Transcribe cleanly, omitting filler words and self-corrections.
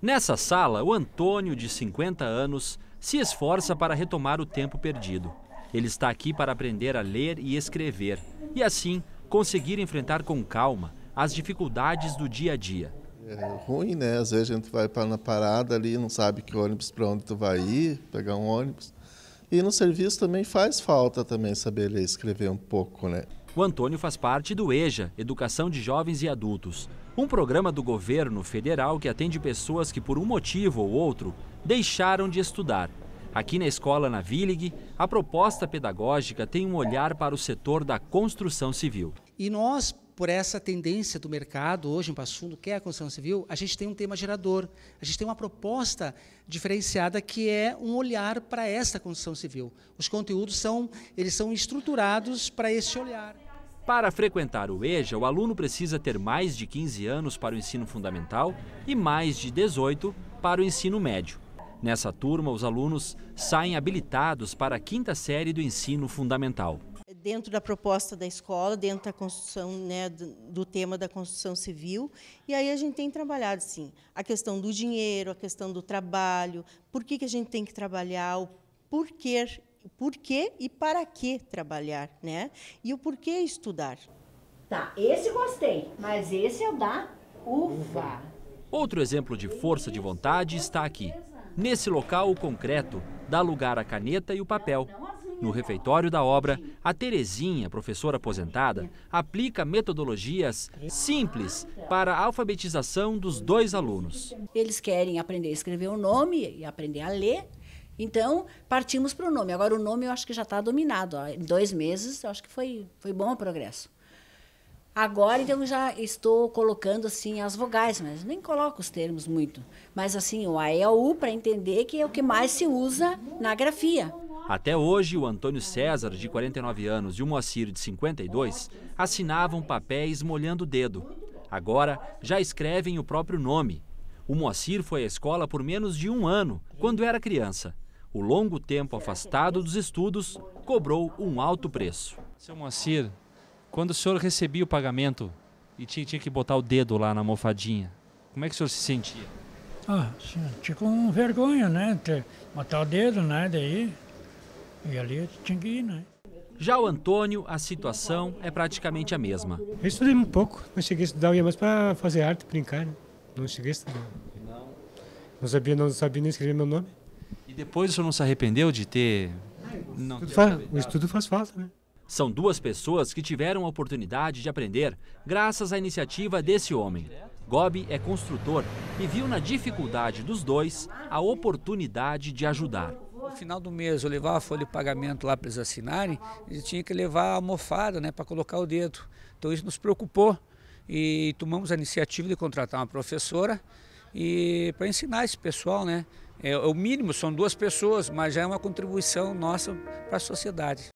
Nessa sala, o Antônio, de 50 anos, se esforça para retomar o tempo perdido. Ele está aqui para aprender a ler e escrever e, assim, conseguir enfrentar com calma as dificuldades do dia a dia. É ruim, né? Às vezes a gente vai na parada ali, não sabe que ônibus para onde tu vai ir, pegar um ônibus. E no serviço também faz falta também saber ler e escrever um pouco, né? O Antônio faz parte do EJA, Educação de Jovens e Adultos, um programa do governo federal que atende pessoas que, por um motivo ou outro, deixaram de estudar. Aqui na escola na Willig, a proposta pedagógica tem um olhar para o setor da construção civil. E nós, por essa tendência do mercado hoje em Passo Fundo, que é a construção civil, a gente tem um tema gerador, a gente tem uma proposta diferenciada que é um olhar para essa construção civil. Os conteúdos são estruturados para esse olhar. Para frequentar o EJA, o aluno precisa ter mais de 15 anos para o ensino fundamental e mais de 18 para o ensino médio. Nessa turma, os alunos saem habilitados para a 5ª série do ensino fundamental. Dentro da proposta da escola, dentro da construção, né, do tema da construção civil, e aí a gente tem trabalhado, sim, a questão do dinheiro, a questão do trabalho, por que a gente tem que trabalhar, o porquê e para que trabalhar, né? E o porquê estudar. Tá, esse gostei, mas esse é o da uva. Outro exemplo de força de vontade está aqui. Nesse local, o concreto dá lugar à caneta e o papel. No refeitório da obra, a Terezinha, professora aposentada, aplica metodologias simples para a alfabetização dos 2 alunos. Eles querem aprender a escrever o nome e aprender a ler, então partimos para o nome. Agora o nome eu acho que já está dominado. Em 2 meses eu acho que foi bom o progresso. Agora, então, já estou colocando, assim, as vogais, mas nem coloco os termos muito. Mas, assim, o A e o U para entender que é o que mais se usa na grafia. Até hoje, o Antônio César, de 49 anos, e o Moacir, de 52, assinavam papéis molhando o dedo. Agora, já escrevem o próprio nome. O Moacir foi à escola por menos de 1 ano, quando era criança. O longo tempo afastado dos estudos cobrou um alto preço. Seu Moacir, quando o senhor recebia o pagamento e tinha que botar o dedo lá na almofadinha, como é que o senhor se sentia? Tinha com vergonha, né? Botar o dedo, né? Daí, e ali tinha que ir, né? Já o Antônio, a situação é praticamente a mesma. Eu estudei um pouco, não cheguei a estudar, eu ia mais para fazer arte, brincar, né? Não cheguei a estudar. Não sabia nem escrever meu nome. E depois o senhor não se arrependeu de ter... O estudo faz falta, né? São 2 pessoas que tiveram a oportunidade de aprender graças à iniciativa desse homem. Gobi é construtor e viu na dificuldade dos 2 a oportunidade de ajudar. No final do mês eu levava a folha de pagamento lá para eles assinarem e tinha que levar a almofada, né, para colocar o dedo. Então isso nos preocupou e tomamos a iniciativa de contratar uma professora e para ensinar esse pessoal, né? O mínimo, são 2 pessoas, mas já é uma contribuição nossa para a sociedade.